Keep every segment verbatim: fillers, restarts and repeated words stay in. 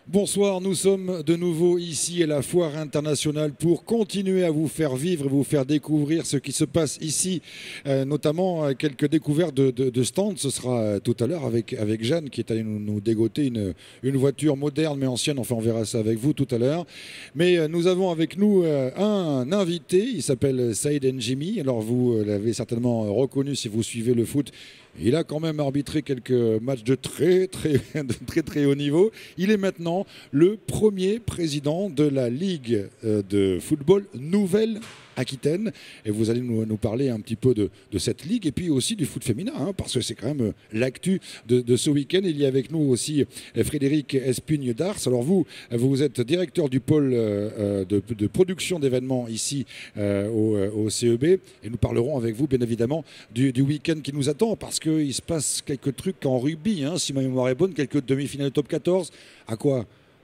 Bonsoir, nous sommes de nouveau ici à la Foire internationale pour continuer à vous faire vivre et vous faire découvrir ce qui se passe ici, euh, notamment euh, quelques découvertes de, de, de stands. Ce sera euh, tout à l'heure avec, avec Jeanne qui est allée nous, nous dégoter une, une voiture moderne mais ancienne. Enfin, on verra ça avec vous tout à l'heure. Mais euh, nous avons avec nous euh, un invité, il s'appelle Saïd Njimi. Alors vous euh, l'avez certainement reconnu si vous suivez le foot. Il a quand même arbitré quelques matchs de très très, de très très haut niveau. Il est maintenant le premier président de la Ligue de football Nouvelle-Aquitaine. Et vous allez nous, nous parler un petit peu de, de cette ligue et puis aussi du foot féminin, hein, parce que c'est quand même l'actu de, de ce week-end. Il y a avec nous aussi Frédéric Espigne d'Ars. Alors vous, vous êtes directeur du pôle euh, de, de production d'événements ici euh, au, au C E B. Et nous parlerons avec vous, bien évidemment, du, du week-end qui nous attend, parce qu'il se passe quelques trucs en rugby, hein, si ma mémoire est bonne, quelques demi-finales de top quatorze. À quoi ?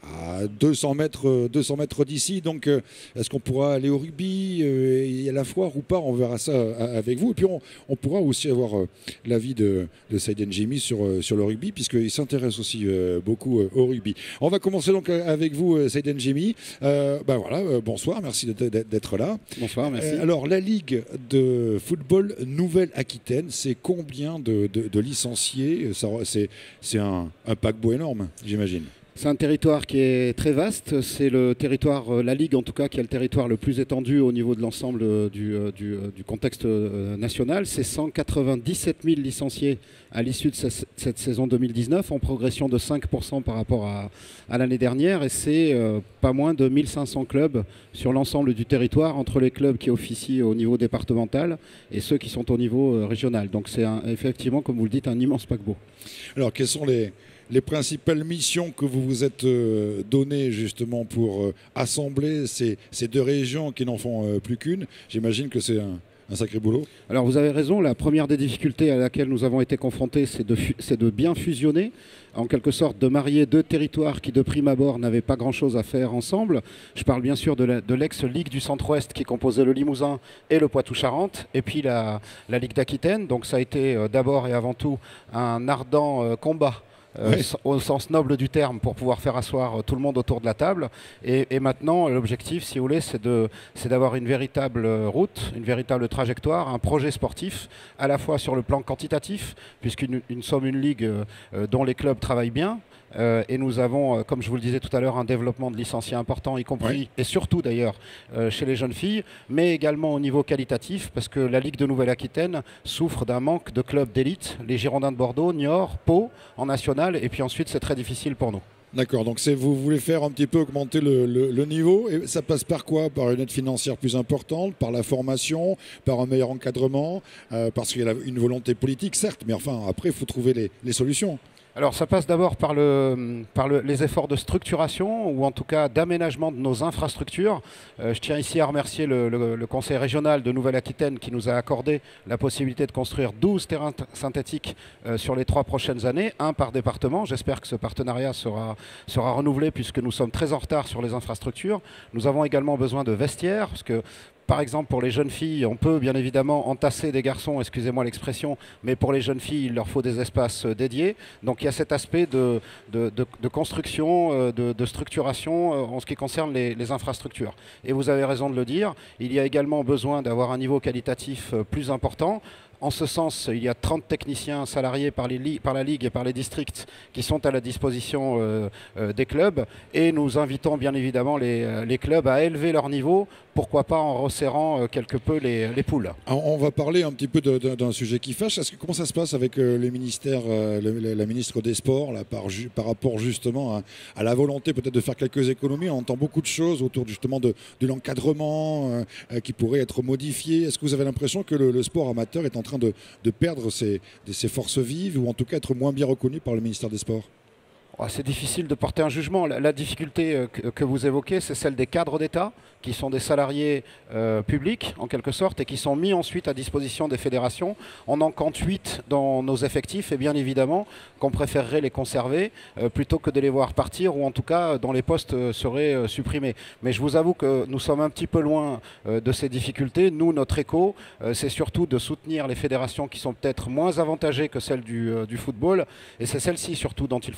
À deux cents mètres, deux cents mètres d'ici. Donc, euh, est-ce qu'on pourra aller au rugby euh, et à la foire ou pas? On verra ça euh, avec vous. Et puis, on, on pourra aussi avoir euh, l'avis de, de Saïd Njimi sur, euh, sur le rugby, puisqu'il s'intéresse aussi euh, beaucoup euh, au rugby. On va commencer donc avec vous, euh, Saïd Njimi. Euh, ben voilà, euh, bonsoir, merci d'être là. Bonsoir, merci. Euh, alors, la Ligue de football Nouvelle-Aquitaine, c'est combien de, de, de licenciés? C'est un, un paquebot énorme, j'imagine. C'est un territoire qui est très vaste. C'est le territoire, la Ligue en tout cas, qui est le territoire le plus étendu au niveau de l'ensemble du, du, du contexte national. C'est cent quatre-vingt-dix-sept mille licenciés à l'issue de cette saison deux mille dix-neuf, en progression de cinq pour cent par rapport à, à l'année dernière. Et c'est euh, pas moins de mille cinq cents clubs sur l'ensemble du territoire, entre les clubs qui officient au niveau départemental et ceux qui sont au niveau régional. Donc c'est effectivement, comme vous le dites, un immense paquebot. Alors, quels sont les... les principales missions que vous vous êtes euh, données justement pour euh, assembler ces, ces deux régions qui n'en font euh, plus qu'une? J'imagine que c'est un, un sacré boulot. Alors vous avez raison, la première des difficultés à laquelle nous avons été confrontés, c'est de, c'est de bien fusionner, en quelque sorte de marier deux territoires qui de prime abord n'avaient pas grand-chose à faire ensemble. Je parle bien sûr de l'ex-Ligue du Centre-Ouest qui composait le Limousin et le Poitou-Charentes, et puis la, la Ligue d'Aquitaine. Donc ça a été euh, d'abord et avant tout un ardent euh, combat. Euh, oui. Au sens noble du terme, pour pouvoir faire asseoir tout le monde autour de la table. Et, et maintenant, l'objectif, si vous voulez, c'est d'avoir une véritable route, une véritable trajectoire, un projet sportif, à la fois sur le plan quantitatif, puisqu'une nous sommes une ligue euh, dont les clubs travaillent bien. Euh, et nous avons, euh, comme je vous le disais tout à l'heure, un développement de licenciés important, y compris, oui. et surtout d'ailleurs, euh, chez les jeunes filles, mais également au niveau qualitatif, parce que la Ligue de Nouvelle-Aquitaine souffre d'un manque de clubs d'élite. Les Girondins de Bordeaux, Niort, Pau, en national, et puis ensuite c'est très difficile pour nous. D'accord, donc vous voulez faire un petit peu augmenter le, le, le niveau, et ça passe par quoi? Par une aide financière plus importante, par la formation, par un meilleur encadrement, euh, parce qu'il y a une volonté politique, certes, mais enfin, après, il faut trouver les, les solutions. Alors ça passe d'abord par, le, par le, les efforts de structuration ou en tout cas d'aménagement de nos infrastructures. Euh, je tiens ici à remercier le, le, le conseil régional de Nouvelle-Aquitaine qui nous a accordé la possibilité de construire douze terrains synthétiques euh, sur les trois prochaines années, un par département. J'espère que ce partenariat sera, sera renouvelé puisque nous sommes très en retard sur les infrastructures. Nous avons également besoin de vestiaires parce que par exemple, pour les jeunes filles, on peut bien évidemment entasser des garçons, excusez-moi l'expression, mais pour les jeunes filles, il leur faut des espaces dédiés. Donc il y a cet aspect de, de, de, de construction, de, de structuration en ce qui concerne les, les infrastructures. Et vous avez raison de le dire, il y a également besoin d'avoir un niveau qualitatif plus important. En ce sens, il y a trente techniciens salariés par, les, par la Ligue et par les districts qui sont à la disposition euh, euh, des clubs. Et nous invitons bien évidemment les, les clubs à élever leur niveau, pourquoi pas en resserrant euh, quelque peu les, les poules. Alors, on va parler un petit peu d'un sujet qui fâche. Que, comment ça se passe avec euh, les ministères, euh, le, la ministre des Sports, là, par, par rapport justement à, à la volonté peut-être de faire quelques économies? On entend beaucoup de choses autour justement de, de l'encadrement euh, qui pourrait être modifié. Est-ce que vous avez l'impression que le, le sport amateur est en train de, de perdre ses, ses forces vives ou en tout cas être moins bien reconnu par le ministère des Sports? Oh, c'est difficile de porter un jugement. La, la difficulté que, que vous évoquez, c'est celle des cadres d'État, qui sont des salariés euh, publics, en quelque sorte, et qui sont mis ensuite à disposition des fédérations. On en compte huit dans nos effectifs, et bien évidemment qu'on préférerait les conserver euh, plutôt que de les voir partir, ou en tout cas dont les postes euh, seraient euh, supprimés. Mais je vous avoue que nous sommes un petit peu loin euh, de ces difficultés. Nous, notre écho, euh, c'est surtout de soutenir les fédérations qui sont peut-être moins avantagées que celles du, euh, du football, et c'est celles-ci surtout dont il faut s'occuper.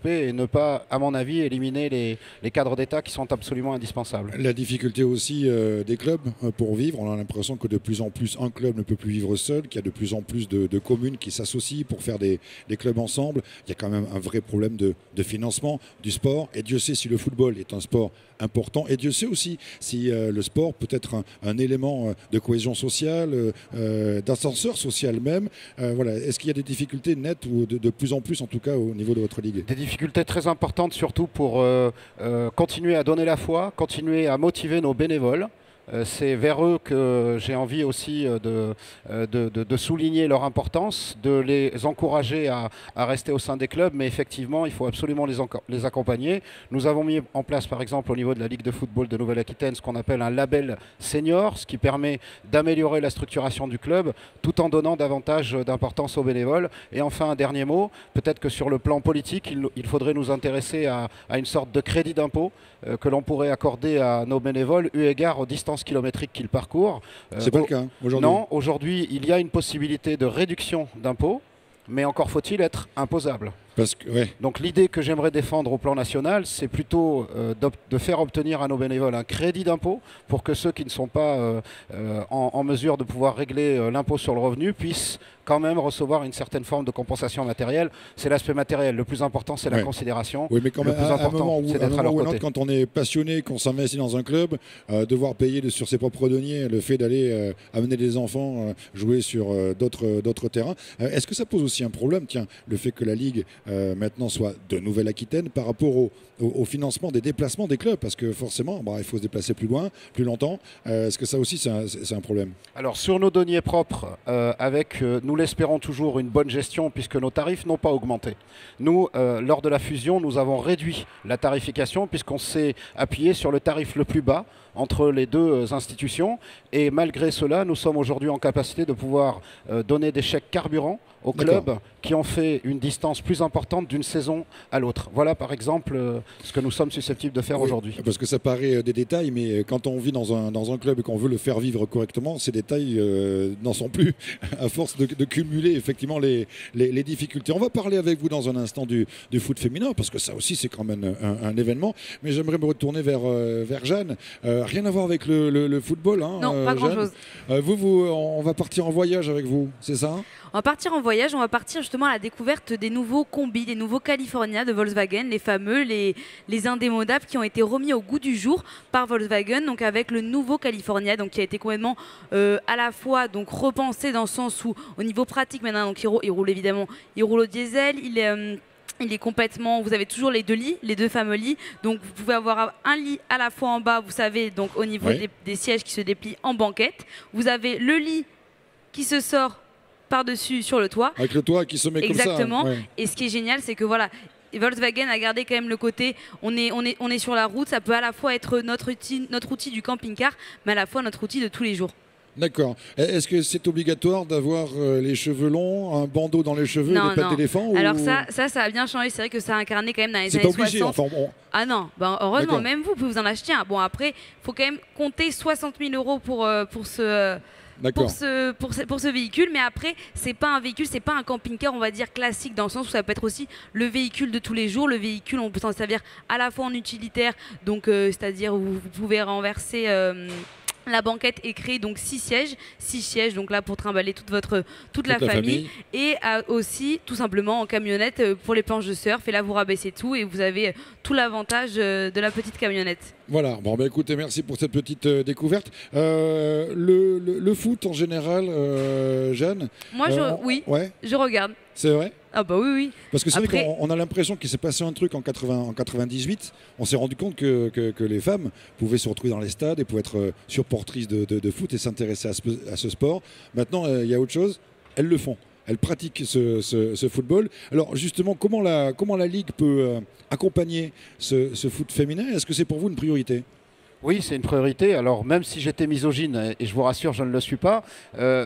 développer et ne pas, à mon avis, éliminer les, les cadres d'État qui sont absolument indispensables. La difficulté aussi euh, des clubs euh, pour vivre. On a l'impression que de plus en plus, un club ne peut plus vivre seul, qu'il y a de plus en plus de, de communes qui s'associent pour faire des, des clubs ensemble. Il y a quand même un vrai problème de, de financement du sport. Et Dieu sait si le football est un sport important. Et Dieu sait aussi si euh, le sport peut être un, un élément de cohésion sociale, euh, d'ascenseur social même. Euh, voilà. Est-ce qu'il y a des difficultés nettes ou de, de plus en plus, en tout cas, au niveau de votre ligue? Des difficultés très importantes, surtout pour euh, euh, continuer à donner la foi, continuer à motiver nos bénévoles. Euh, c'est vers eux que j'ai envie aussi de, de, de, de souligner leur importance, de les encourager à, à rester au sein des clubs, mais effectivement, il faut absolument les, les accompagner. Nous avons mis en place, par exemple, au niveau de la Ligue de football de Nouvelle-Aquitaine, ce qu'on appelle un label senior, ce qui permet d'améliorer la structuration du club, tout en donnant davantage d'importance aux bénévoles. Et enfin, un dernier mot, peut-être que sur le plan politique, il, il faudrait nous intéresser à, à une sorte de crédit d'impôt euh, que l'on pourrait accorder à nos bénévoles, eu égard aux distances kilométriques qu'ils parcourent. Euh, C'est pas le cas aujourd'hui. Non, aujourd'hui, il y a une possibilité de réduction d'impôts, mais encore faut-il être imposable. Parce que, ouais. Donc l'idée que j'aimerais défendre au plan national, c'est plutôt euh, de faire obtenir à nos bénévoles un crédit d'impôt pour que ceux qui ne sont pas euh, euh, en, en mesure de pouvoir régler euh, l'impôt sur le revenu puissent quand même recevoir une certaine forme de compensation matérielle. C'est l'aspect matériel. Le plus important, c'est ouais. la considération. Oui, mais quand même, le plus important, c'est d'être à leur côté. Quand on est passionné, qu'on s'investit dans un club, euh, devoir payer de, sur ses propres deniers le fait d'aller euh, amener des enfants euh, jouer sur euh, d'autres d'autres terrains. Euh, Est-ce que ça pose aussi un problème, tiens, le fait que la Ligue euh, maintenant soit de Nouvelle-Aquitaine par rapport au, au, au financement des déplacements des clubs? Parce que forcément, bah, il faut se déplacer plus loin, plus longtemps. Euh, Est-ce que ça aussi, c'est un, un problème? Alors, sur nos deniers propres, euh, avec, euh, nous l'espérons toujours, une bonne gestion, puisque nos tarifs n'ont pas augmenté. Nous, euh, lors de la fusion, nous avons réduit la tarification, puisqu'on s'est appuyé sur le tarif le plus bas entre les deux institutions. Et malgré cela, nous sommes aujourd'hui en capacité de pouvoir euh, donner des chèques carburant aux clubs qui ont fait une distance plus importante d'une saison à l'autre. Voilà par exemple euh, ce que nous sommes susceptibles de faire oui, aujourd'hui. Parce que ça paraît des détails, mais quand on vit dans un, dans un club et qu'on veut le faire vivre correctement, ces détails euh, n'en sont plus à force de, de cumuler effectivement les, les, les difficultés. On va parler avec vous dans un instant du, du foot féminin, parce que ça aussi c'est quand même un, un événement. Mais j'aimerais me retourner vers, euh, vers Jeanne. Euh, rien à voir avec le, le, le football. Hein, non, pas euh, grand-chose. Euh, vous, vous, on va partir en voyage avec vous, c'est ça? On va partir en voyage, on va partir justement à la découverte des nouveaux combis, des nouveaux California de Volkswagen, les fameux, les, les indémodables qui ont été remis au goût du jour par Volkswagen, donc avec le nouveau California, donc qui a été complètement euh, à la fois donc repensé dans le sens où au niveau pratique maintenant, donc il roule, il roule évidemment, il roule au diesel, il est euh, Il est complètement, vous avez toujours les deux lits, les deux fameux lits. Donc vous pouvez avoir un lit à la fois en bas, vous savez, donc au niveau oui. des, des sièges qui se déplient en banquette. Vous avez le lit qui se sort par-dessus sur le toit. Avec le toit qui se met Exactement. comme ça. Ouais. Et ce qui est génial, c'est que voilà, Volkswagen a gardé quand même le côté, on est, on est, on est sur la route, ça peut à la fois être notre outil, notre outil du camping-car, mais à la fois notre outil de tous les jours. D'accord. Est-ce que c'est obligatoire d'avoir euh, les cheveux longs, un bandeau dans les cheveux, non, des pattes d'éléphant? Alors ou... ça, ça, ça a bien changé. C'est vrai que ça a incarné quand même dans les années années soixante. C'est pas obligé, enfin bon. Ah non, ben, heureusement, même vous, vous pouvez vous en acheter un. Bon, après, il faut quand même compter soixante mille euros pour, euh, pour ce... Pour ce, pour, ce, pour ce véhicule, mais après c'est pas un véhicule, c'est pas un camping-car on va dire classique, dans le sens où ça peut être aussi le véhicule de tous les jours. Le véhicule, on peut s'en servir à la fois en utilitaire, donc euh, c'est-à-dire où vous pouvez renverser euh, la banquette et créer donc six sièges, six sièges donc là pour trimballer toute votre toute, toute la, la famille, famille. Et euh, aussi tout simplement en camionnette euh, pour les planches de surf, et là vous rabaissez tout et vous avez tout l'avantage euh, de la petite camionnette. Voilà, bon bah écoutez, merci pour cette petite euh, découverte. Euh, le, le, le foot en général, euh, Jeanne. Moi je, euh, oui, ouais. je regarde. C'est vrai? Ah bah oui, oui. Parce que c'est Après... vrai qu'on a l'impression qu'il s'est passé un truc en, quatre-vingts, en quatre-vingt-dix-huit. On s'est rendu compte que, que, que les femmes pouvaient se retrouver dans les stades et pouvaient être supportrices de, de, de foot et s'intéresser à ce, à ce sport. Maintenant, il euh, y a autre chose, elles le font. Elles pratiquent ce, ce, ce football. Alors justement, comment la, comment la Ligue peut euh, accompagner ce, ce foot féminin? Est-ce que c'est pour vous une priorité? Oui, c'est une priorité. Alors même si j'étais misogyne, et je vous rassure, je ne le suis pas, euh,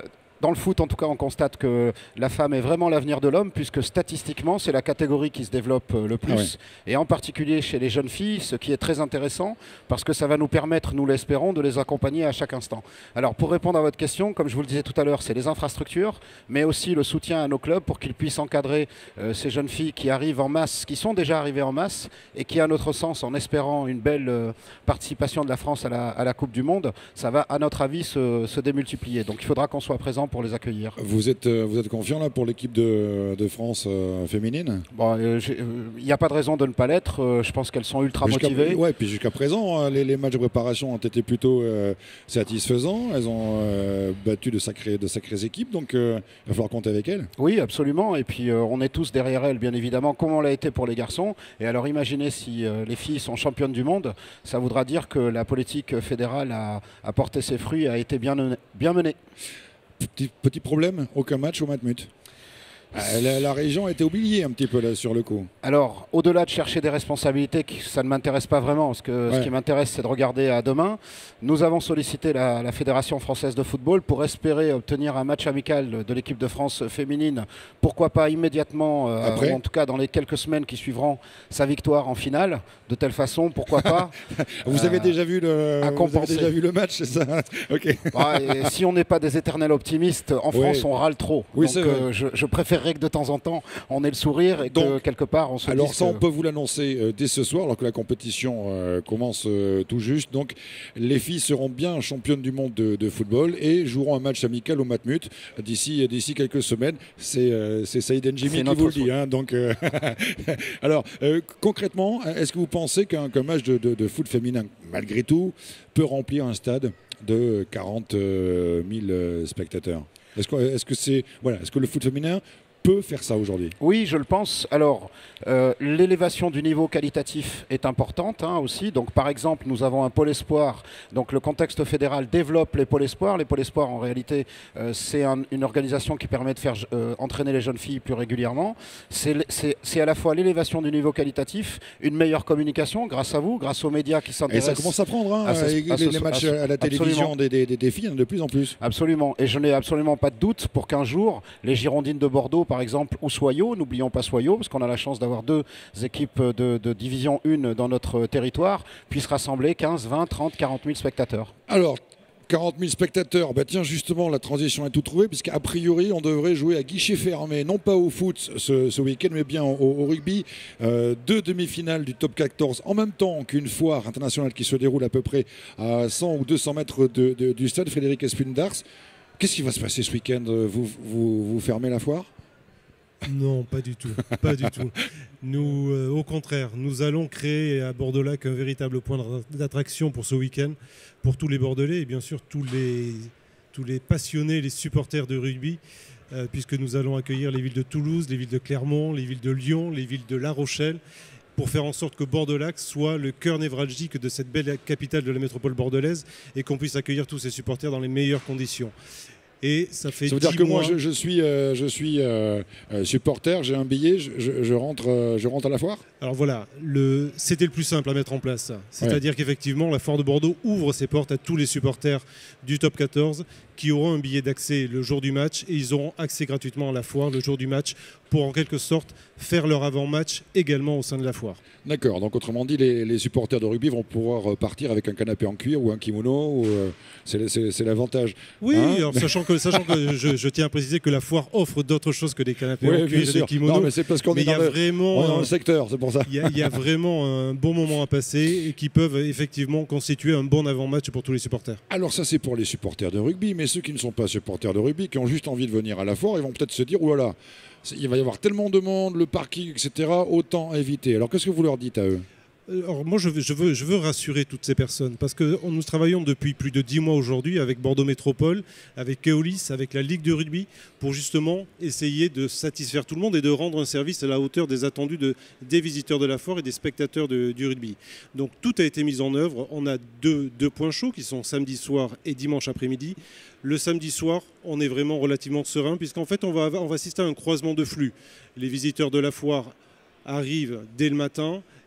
dans le foot, en tout cas, on constate que la femme est vraiment l'avenir de l'homme, puisque statistiquement, c'est la catégorie qui se développe le plus, ah ouais. et en particulier chez les jeunes filles, ce qui est très intéressant, parce que ça va nous permettre, nous l'espérons, de les accompagner à chaque instant. Alors, pour répondre à votre question, comme je vous le disais tout à l'heure, c'est les infrastructures, mais aussi le soutien à nos clubs pour qu'ils puissent encadrer euh, ces jeunes filles qui arrivent en masse, qui sont déjà arrivées en masse, et qui, à notre sens, en espérant une belle euh, participation de la France à la, à la Coupe du Monde, ça va, à notre avis, se, se démultiplier. Donc, il faudra qu'on soit présent pour les accueillir. Vous êtes, vous êtes confiant là pour l'équipe de, de France euh, féminine? Bon, il euh, n'y a pas de raison de ne pas l'être. Euh, je pense qu'elles sont ultra motivées. Ouais, puis jusqu'à présent, les, les matchs de préparation ont été plutôt euh, satisfaisants. Elles ont euh, battu de sacrées, de sacrées équipes, donc euh, il va falloir compter avec elles. Oui, absolument. Et puis euh, on est tous derrière elles, bien évidemment, comme on l'a été pour les garçons. Et alors imaginez si euh, les filles sont championnes du monde, ça voudra dire que la politique fédérale a, a porté ses fruits, a été bien, bien menée. Petit, petit problème, aucun match au Matmut. La, la région a été oubliée un petit peu là sur le coup. Alors, au-delà de chercher des responsabilités, ça ne m'intéresse pas vraiment. Parce que ouais. Ce qui m'intéresse, c'est de regarder à demain. Nous avons sollicité la, la Fédération française de football pour espérer obtenir un match amical de l'équipe de France féminine. Pourquoi pas immédiatement, euh, ou en tout cas dans les quelques semaines qui suivront sa victoire en finale. De telle façon, pourquoi pas. Vous euh, avez déjà vu le, vous avez déjà vu le match, c'est ça? Okay. Ouais, si on n'est pas des éternels optimistes, en France, oui. on râle trop. Oui, Donc, euh, je, je préfère que de temps en temps on ait le sourire et donc, que quelque part on se alors dise ça que... on peut vous l'annoncer euh, dès ce soir alors que la compétition euh, commence euh, tout juste. Donc les filles seront bien championnes du monde de, de football et joueront un match amical au Matmut d'ici d'ici quelques semaines. C'est euh, c'est Saïd N'Jimi qui vous le dit hein, donc euh... alors euh, concrètement, est-ce que vous pensez qu'un qu'un match de, de, de foot féminin malgré tout peut remplir un stade de quarante mille spectateurs? Est-ce que est-ce que c'est voilà, est-ce que le foot féminin peut faire ça aujourd'hui? Oui, je le pense. Alors, euh, l'élévation du niveau qualitatif est importante hein, aussi. Donc, par exemple, nous avons un pôle espoir. Donc, le contexte fédéral développe les pôles espoirs. Les pôles espoirs, en réalité, euh, c'est un, une organisation qui permet de faire euh, entraîner les jeunes filles plus régulièrement. C'est à la fois l'élévation du niveau qualitatif, une meilleure communication grâce à vous, grâce aux médias qui s'intéressent. Et ça commence à prendre, hein, à ce, les, à ce, les matchs à, à la télévision des, des, des filles, de plus en plus. Absolument. Et je n'ai absolument pas de doute pour qu'un jour, les Girondines de Bordeaux, par exemple, ou Soyaux, n'oublions pas Soyaux, parce qu'on a la chance d'avoir deux équipes de, de division un dans notre territoire, puissent rassembler quinze, vingt, trente, quarante mille spectateurs. Alors, quarante mille spectateurs, bah tiens justement la transition est tout trouvée puisqu'à priori on devrait jouer à guichet fermé, non pas au foot ce, ce week-end mais bien au, au rugby. Euh, deux demi-finales du top quatorze en même temps qu'une foire internationale qui se déroule à peu près à cent ou deux cents mètres de, de, du stade Frédéric Espundars. Qu'est-ce qui va se passer ce week-end? vous, vous, vous fermez la foire? Non, pas du tout, pas du tout. Nous, euh, au contraire, nous allons créer à Bordeaux-Lac un véritable point d'attraction pour ce week-end, pour tous les Bordelais et bien sûr tous les, tous les passionnés, les supporters de rugby, euh, puisque nous allons accueillir les villes de Toulouse, les villes de Clermont, les villes de Lyon, les villes de La Rochelle, pour faire en sorte que Bordeaux-Lac soit le cœur névralgique de cette belle capitale de la métropole bordelaise et qu'on puisse accueillir tous ces supporters dans les meilleures conditions. Et ça fait ça veut dire que mois... moi je, je suis, euh, je suis euh, supporter, j'ai un billet, je, je, je, rentre, euh, je rentre à la foire. Alors voilà, le... c'était le plus simple à mettre en place. C'est-à-dire ouais. qu'effectivement la foire de Bordeaux ouvre ses portes à tous les supporters du top quatorze qui auront un billet d'accès le jour du match et ils auront accès gratuitement à la foire le jour du match pour en quelque sorte faire leur avant-match également au sein de la foire. D'accord, donc autrement dit, les, les supporters de rugby vont pouvoir partir avec un canapé en cuir ou un kimono, ou, euh, c'est l'avantage. Oui, hein alors, sachant que, sachant que je, je tiens à préciser que la foire offre d'autres choses que des canapés oui, en cuir et des kimonos. Non, mais c'est parce qu'on est, est, est dans le secteur, c'est pour ça. Il y, y a vraiment un bon moment à passer et qui peuvent effectivement constituer un bon avant-match pour tous les supporters. Alors ça c'est pour les supporters de rugby, mais ceux qui ne sont pas supporters de rugby, qui ont juste envie de venir à la foire, ils vont peut-être se dire, oh là là, il va y avoir tellement de monde, le parking, et cetera, autant éviter. Alors qu'est-ce que vous leur dites à eux ? Alors moi je veux, je, veux, je veux rassurer toutes ces personnes parce que nous travaillons depuis plus de dix mois aujourd'hui avec Bordeaux Métropole, avec Keolis, avec la Ligue de rugby pour justement essayer de satisfaire tout le monde et de rendre un service à la hauteur des attendus de, des visiteurs de la foire et des spectateurs de, du rugby. Donc tout a été mis en œuvre. On a deux, deux points chauds qui sont samedi soir et dimanche après-midi. Le samedi soir, on est vraiment relativement serein puisqu'en fait on va, on va assister à un croisement de flux. Les visiteurs de la foire arrivent dès le matin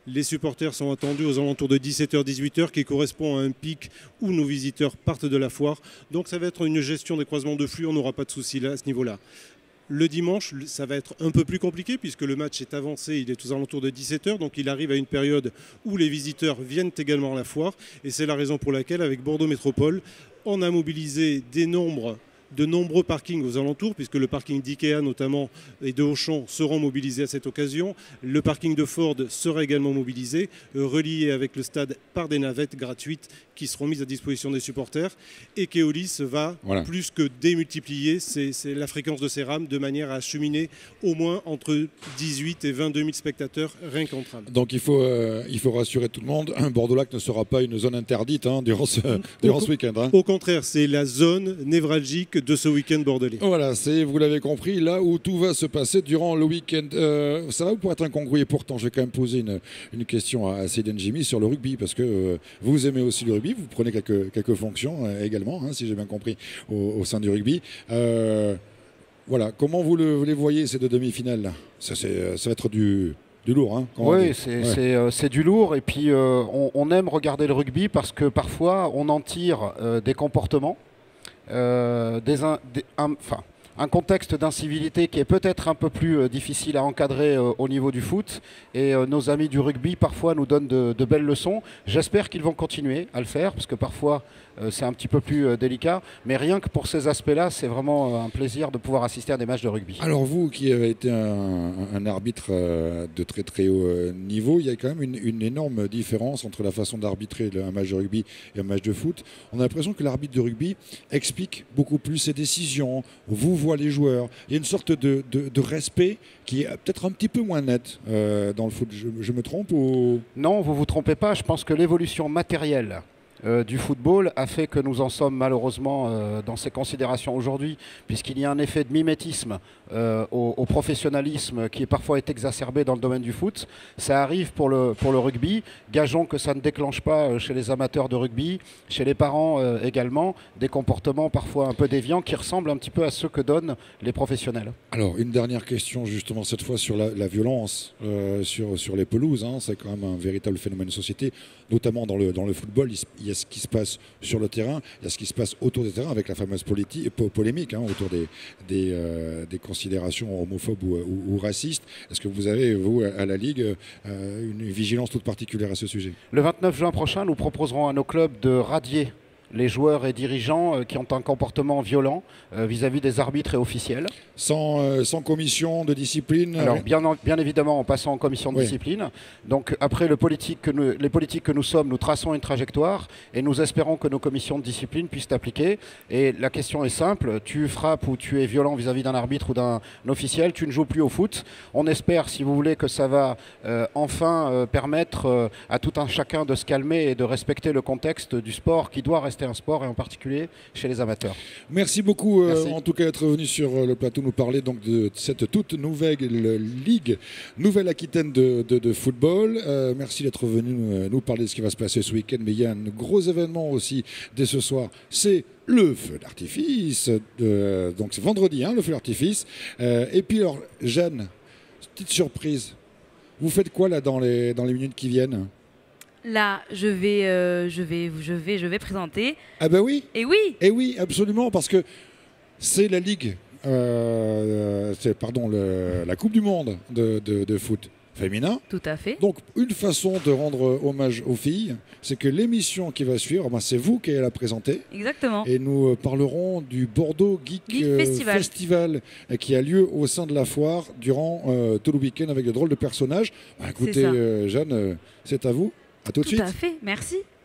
Les supporters sont attendus aux alentours de dix-sept heures dix-huit heures qui correspond à un pic où nos visiteurs partent de la foire. Donc ça va être une gestion des croisements de flux, on n'aura pas de souci là, à ce niveau-là. Le dimanche, ça va être un peu plus compliqué puisque le match est avancé, il est aux alentours de dix-sept heures, donc il arrive à une période où les visiteurs viennent également à la foire. Et c'est la raison pour laquelle, avec Bordeaux Métropole, on a mobilisé des nombres de nombreux parkings aux alentours, puisque le parking d'Ikea notamment et de Auchan seront mobilisés à cette occasion. Le parking de Ford sera également mobilisé, euh, relié avec le stade par des navettes gratuites qui seront mises à disposition des supporters. Et Keolis va voilà. plus que démultiplier c'est, c'est la fréquence de ces rames de manière à acheminer au moins entre dix-huit et vingt-deux mille spectateurs rien qu'entre rames. Donc il faut, euh, il faut rassurer tout le monde, Bordeaux-Lac ne sera pas une zone interdite hein, durant ce, durant ce week-end. Hein. Au contraire, c'est la zone névralgique de ce week-end bordelais. Voilà, c'est, vous l'avez compris, là où tout va se passer durant le week-end. Euh, ça va pour être incongru et pourtant, je vais quand même poser une, une question à Seydine Jimmy sur le rugby, parce que euh, vous aimez aussi le rugby, vous prenez quelques, quelques fonctions euh, également, hein, si j'ai bien compris, au, au sein du rugby. Euh, voilà, comment vous, le, vous les voyez, ces deux demi-finales? ça, c'est, ça va être du... Du lourd, hein, oui, c'est, ouais. c'est, euh, c'est du lourd. Et puis, euh, on, on aime regarder le rugby parce que parfois, on en tire euh, des comportements, euh, des, un, des, un, enfin, un contexte d'incivilité qui est peut-être un peu plus euh, difficile à encadrer euh, au niveau du foot. Et euh, nos amis du rugby, parfois, nous donnent de, de belles leçons. J'espère qu'ils vont continuer à le faire parce que parfois, euh, c'est un petit peu plus euh, délicat. Mais rien que pour ces aspects-là, c'est vraiment euh, un plaisir de pouvoir assister à des matchs de rugby. Alors vous, qui avez été un, un arbitre euh, de très très haut euh, niveau, il y a quand même une, une énorme différence entre la façon d'arbitrer un match de rugby et un match de foot. On a l'impression que l'arbitre de rugby explique beaucoup plus ses décisions, vous voit les joueurs. Il y a une sorte de, de, de respect qui est peut-être un petit peu moins net euh, dans le foot. Je, je me trompe ou... Non, vous ne vous trompez pas. Je pense que l'évolution matérielle Euh, du football a fait que nous en sommes malheureusement euh, dans ces considérations aujourd'hui, puisqu'il y a un effet de mimétisme euh, au, au professionnalisme qui est parfois est exacerbé dans le domaine du foot. Ça arrive pour le, pour le rugby. Gageons que ça ne déclenche pas euh, chez les amateurs de rugby, chez les parents euh, également, des comportements parfois un peu déviants qui ressemblent un petit peu à ceux que donnent les professionnels. Alors, une dernière question justement cette fois sur la, la violence euh, sur, sur les pelouses. Hein. C'est quand même un véritable phénomène de société, notamment dans le, dans le football. Il y a ce qui se passe sur le terrain, il y a ce qui se passe autour des terrains avec la fameuse politi- polémique hein, autour des, des, euh, des considérations homophobes ou, ou, ou racistes. Est-ce que vous avez, vous, à la Ligue, euh, une vigilance toute particulière à ce sujet? Le vingt-neuf juin prochain, nous proposerons à nos clubs de radier les joueurs et dirigeants euh, qui ont un comportement violent euh, vis-à-vis des arbitres et officiels. Sans, euh, sans commission de discipline? Alors, bien, bien évidemment, en passant en commission de oui. discipline. Donc, après le politique que nous, les politiques que nous sommes, nous traçons une trajectoire et nous espérons que nos commissions de discipline puissent appliquer. Et la question est simple, tu frappes ou tu es violent vis-à-vis d'un arbitre ou d'un officiel, tu ne joues plus au foot. On espère, si vous voulez, que ça va euh, enfin euh, permettre euh, à tout un chacun de se calmer et de respecter le contexte du sport qui doit rester un sport et en particulier chez les amateurs. Merci beaucoup euh, Merci. en tout cas d'être venu sur le plateau nous parler donc de cette toute nouvelle Ligue Nouvelle-Aquitaine de, de, de football. Euh, merci d'être venu euh, nous parler de ce qui va se passer ce week-end, mais il y a un gros événement aussi dès ce soir, c'est le feu d'artifice, euh, donc c'est vendredi hein, le feu d'artifice. Euh, et puis alors Jeanne, petite surprise, vous faites quoi là dans les, dans les minutes qui viennent? Là, je vais, euh, je vais, je vais, je vais présenter. Ah ben oui. Et oui. Et oui, absolument, parce que c'est la Ligue, euh, c'est pardon, le, la Coupe du Monde de, de, de foot féminin. Tout à fait. Donc, une façon de rendre hommage aux filles, c'est que l'émission qui va suivre, ben, c'est vous qui allez la présenter. Exactement. Et nous parlerons du Bordeaux Geek, Geek euh, Festival. Festival qui a lieu au sein de la foire durant euh, tout le week-end avec de drôles de personnages. Ben, écoutez, euh, Jeanne, euh, c'est à vous. À tout de suite. Tout à fait, merci.